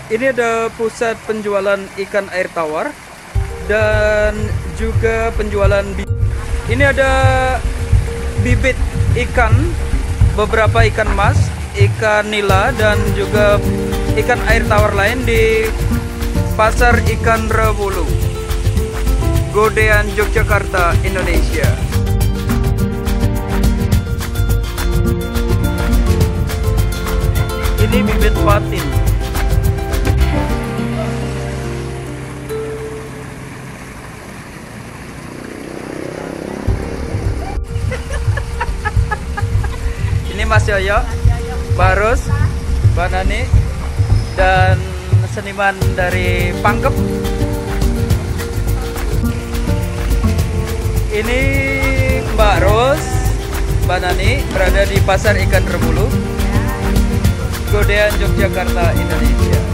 Ini ada pusat penjualan ikan air tawar dan juga penjualan ini ada bibit ikan, beberapa ikan mas, ikan nila dan juga ikan air tawar lain di Pasar Ikan Rebulu, Godean, Yogyakarta, Indonesia. Ini bibit patin. Ini Mas Yoyo, Barus, Mbak Nani, dan seniman dari Pangkep. Ini Mbak Ros, Mbak Nani berada di Pasar Ikan Rebulu, Godean, Yogyakarta, Indonesia.